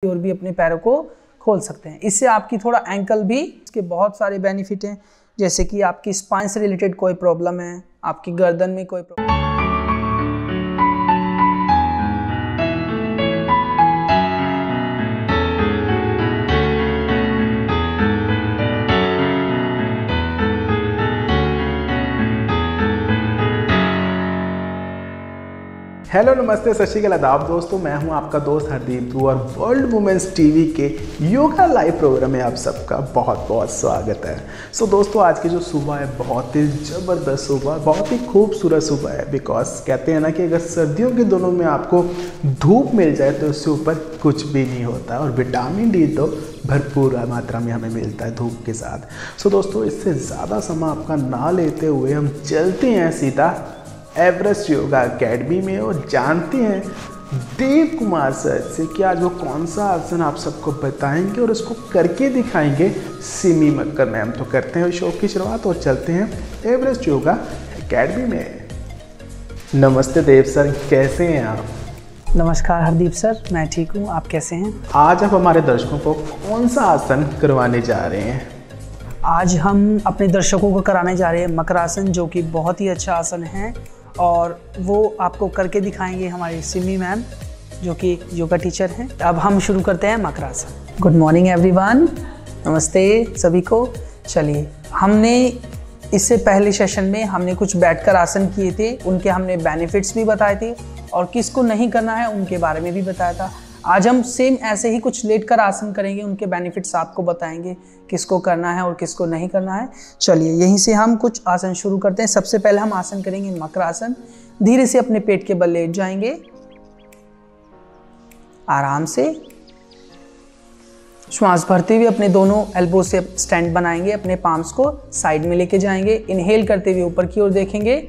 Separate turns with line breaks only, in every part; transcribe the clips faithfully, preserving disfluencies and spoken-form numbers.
और भी अपने पैरों को खोल सकते हैं। इससे आपकी थोड़ा एंकल भी, इसके बहुत सारे बेनिफिट हैं, जैसे कि आपकी स्पाइन से रिलेटेड कोई प्रॉब्लम है, आपकी गर्दन में कोई प्रॉब्लम।
हेलो नमस्ते सत श्री अकाल आदाब दोस्तों, मैं हूं आपका दोस्त हरदीप धू और वर्ल्ड वुमेन्स टीवी के योगा लाइव प्रोग्राम में आप सबका बहुत बहुत स्वागत है। सो so, दोस्तों आज की जो सुबह है बहुत ही ज़बरदस्त सुबह, बहुत ही खूबसूरत सुबह है। बिकॉज कहते हैं ना कि अगर सर्दियों के दिनों में आपको धूप मिल जाए तो उससे ऊपर कुछ भी नहीं होता, और विटामिन डी तो भरपूर मात्रा में हमें मिलता है धूप के साथ। सो so, दोस्तों इससे ज़्यादा समय आपका ना लेते हुए हम चलते हैं सीधा एवरेस्ट योगा अकेडमी में और जानते हैं देव कुमार सर से कि आज वो कौन सा आसन आप सबको बताएंगे और उसको करके दिखाएंगे सिमी मक्कर मैम। तो करते हैं शो की शुरुआत और चलते हैं एवरेस्ट योगा अकेडमी में। नमस्ते देव सर, कैसे हैं आप?
नमस्कार हरदीप सर, मैं ठीक हूँ, आप कैसे हैं?
आज आप हमारे दर्शकों को कौन सा आसन करवाने जा रहे हैं?
आज हम अपने दर्शकों को कराने जा रहे हैं मकरासन, जो कि बहुत ही अच्छा आसन है और वो आपको करके दिखाएंगे हमारी सिमी मैम, जो कि योगा टीचर हैं। अब हम शुरू करते हैं मकरासन। गुड मॉर्निंग एवरीवन, नमस्ते सभी को। चलिए, हमने इससे पहले सेशन में हमने कुछ बैठकर आसन किए थे, उनके हमने बेनिफिट्स भी बताए थे और किसको नहीं करना है उनके बारे में भी बताया था। आज हम सेम ऐसे ही कुछ लेटकर आसन करेंगे, उनके बेनिफिट्स आपको बताएंगे किसको करना है और किसको नहीं करना है। चलिए यहीं से हम कुछ आसन शुरू करते हैं। सबसे पहले हम आसन करेंगे मकरासन। धीरे से अपने पेट के बल लेट जाएंगे, आराम से श्वास भरते हुए अपने दोनों एल्बो से स्टैंड बनाएंगे, अपने पाम्स को साइड में लेके जाएंगे, इनहेल करते हुए ऊपर की ओर देखेंगे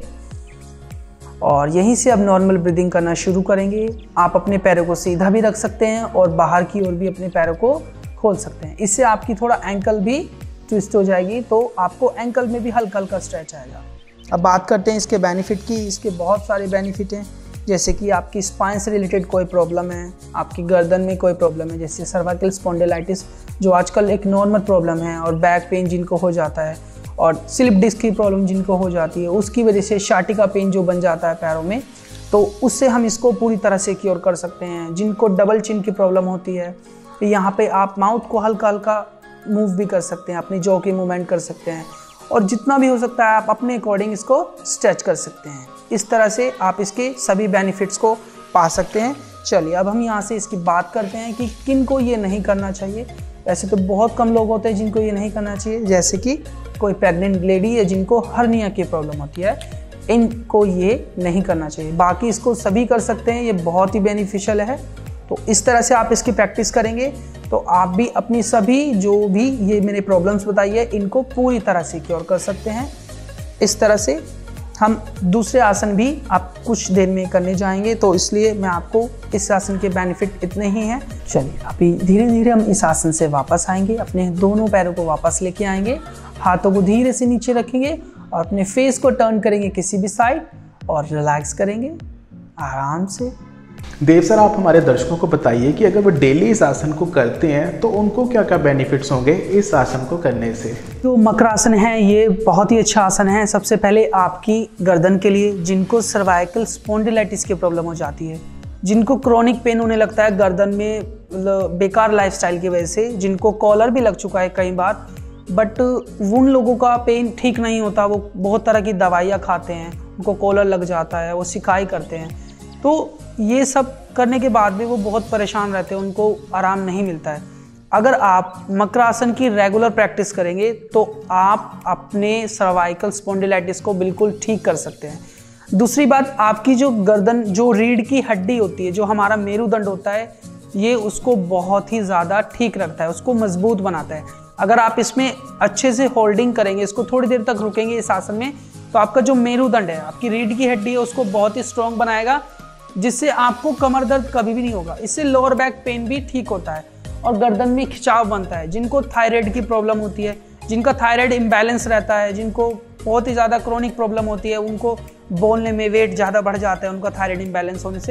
और यहीं से अब नॉर्मल ब्रीदिंग करना शुरू करेंगे। आप अपने पैरों को सीधा भी रख सकते हैं और बाहर की ओर भी अपने पैरों को खोल सकते हैं। इससे आपकी थोड़ा एंकल भी ट्विस्ट हो जाएगी, तो आपको एंकल में भी हल्का हल्का स्ट्रेच आएगा। अब बात करते हैं इसके बेनिफिट की। इसके बहुत सारे बेनिफिट हैं, जैसे कि आपकी स्पाइन से रिलेटेड कोई प्रॉब्लम है, आपकी गर्दन में कोई प्रॉब्लम है, जैसे सर्वाइकल स्पॉन्डिलाइटिस जो आजकल एक नॉर्मल प्रॉब्लम है, और बैक पेन जिनको हो जाता है, और स्लिप डिस्क की प्रॉब्लम जिनको हो जाती है, उसकी वजह से शाटिका पेन जो बन जाता है पैरों में, तो उससे हम इसको पूरी तरह से क्योर कर सकते हैं। जिनको डबल चिन की प्रॉब्लम होती है, यहाँ पे आप माउथ को हल्का हल्का मूव भी कर सकते हैं, अपनी जॉ की मूवमेंट कर सकते हैं, और जितना भी हो सकता है आप अपने अकॉर्डिंग इसको स्ट्रेच कर सकते हैं। इस तरह से आप इसके सभी बेनिफिट्स को पा सकते हैं। चलिए अब हम यहाँ से इसकी बात करते हैं कि किन को ये नहीं करना चाहिए। वैसे तो बहुत कम लोग होते हैं जिनको ये नहीं करना चाहिए, जैसे कि कोई प्रेग्नेंट लेडी है जिनको हर्निया की प्रॉब्लम होती है, इनको ये नहीं करना चाहिए। बाकी इसको सभी कर सकते हैं, ये बहुत ही बेनिफिशियल है। तो इस तरह से आप इसकी प्रैक्टिस करेंगे तो आप भी अपनी सभी जो भी ये मैंने प्रॉब्लम्स बताई है इनको पूरी तरह से क्योर कर सकते हैं। इस तरह से हम दूसरे आसन भी आप कुछ देर में करने जाएंगे, तो इसलिए मैं आपको इस आसन के बेनिफिट इतने ही हैं। चलिए अभी धीरे धीरे हम इस आसन से वापस आएंगे, अपने दोनों पैरों को वापस लेके आएंगे, हाथों को धीरे से नीचे रखेंगे और अपने फेस को टर्न करेंगे किसी भी साइड और रिलैक्स करेंगे आराम से।
देव सर, आप हमारे दर्शकों को बताइए कि अगर वो डेली इस आसन को करते हैं तो उनको क्या क्या बेनिफिट्स होंगे इस आसन को करने से?
जो मकरासन है ये बहुत ही अच्छा आसन है। सबसे पहले आपकी गर्दन के लिए, जिनको सर्वाइकल स्पॉन्डिलाइटिस की प्रॉब्लम हो जाती है, जिनको क्रोनिक पेन होने लगता है गर्दन में बेकार लाइफस्टाइल की वजह से, जिनको कॉलर भी लग चुका है कई बार, बट उन लोगों का पेन ठीक नहीं होता, वो बहुत तरह की दवाइयाँ खाते हैं, उनको कॉलर लग जाता है, वो सिकाई करते हैं, तो ये सब करने के बाद भी वो बहुत परेशान रहते हैं, उनको आराम नहीं मिलता है। अगर आप मकरासन की रेगुलर प्रैक्टिस करेंगे तो आप अपने सर्वाइकल स्पॉन्डिलाइटिस को बिल्कुल ठीक कर सकते हैं। दूसरी बात, आपकी जो गर्दन, जो रीढ़ की हड्डी होती है, जो हमारा मेरुदंड होता है, ये उसको बहुत ही ज़्यादा ठीक रखता है, उसको मजबूत बनाता है। अगर आप इसमें अच्छे से होल्डिंग करेंगे, इसको थोड़ी देर तक रुकेंगे इस आसन में, तो आपका जो मेरुदंड है, आपकी रीढ़ की हड्डी है, उसको बहुत ही स्ट्रॉन्ग बनाएगा, जिससे आपको कमर दर्द कभी भी नहीं होगा। इससे लोअर बैक पेन भी ठीक होता है और गर्दन में खिंचाव बनता है। जिनको थायराइड की प्रॉब्लम होती है, जिनका थायराइड इम्बैलेंस रहता है, जिनको बहुत ही ज़्यादा क्रोनिक प्रॉब्लम होती है, उनको बोलने में वेट ज़्यादा बढ़ जाता है उनका थायराइड इम्बैलेंस होने से,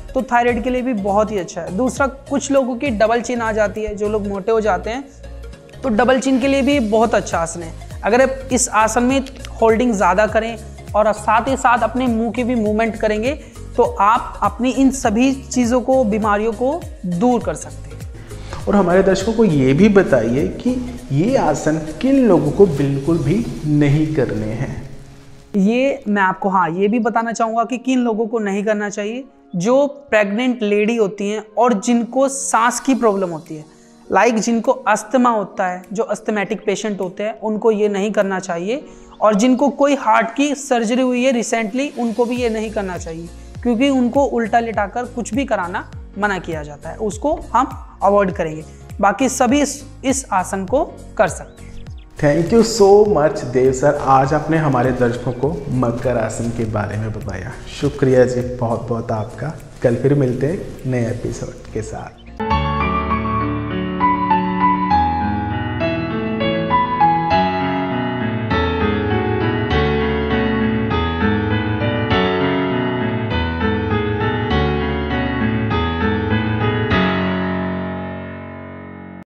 तो थायराइड के लिए भी बहुत ही अच्छा है। दूसरा, कुछ लोगों की डबल चिन आ जाती है, जो लोग मोटे हो जाते हैं, तो डबल चिन के लिए भी बहुत अच्छा आसन है। अगर आप इस आसन में होल्डिंग ज़्यादा करें और साथ ही साथ अपने मुंह की भी मूवमेंट करेंगे तो आप अपनी इन सभी चीज़ों को, बीमारियों को दूर कर सकते हैं।
और हमारे दर्शकों को ये भी बताइए कि ये आसन किन लोगों को बिल्कुल भी नहीं करने हैं।
ये मैं आपको हाँ ये भी बताना चाहूँगा कि किन लोगों को नहीं करना चाहिए। जो प्रेग्नेंट लेडी होती हैं और जिनको सांस की प्रॉब्लम होती है, लाइक जिनको अस्थमा होता है, जो अस्थमेटिक पेशेंट होते हैं, उनको ये नहीं करना चाहिए। और जिनको कोई हार्ट की सर्जरी हुई है रिसेंटली, उनको भी ये नहीं करना चाहिए, क्योंकि उनको उल्टा लिटाकर कुछ भी कराना मना किया जाता है, उसको हम अवॉइड करेंगे। बाकी सभी इस, इस आसन को कर सकते हैं।
Thank you so much Dev sir, आज आपने हमारे दर्शकों को मकर आसन के बारे में बताया। शुक्रिया जी, बहुत बहुत आपका। कल फिर मिलते हैं नए एपिसोड के साथ।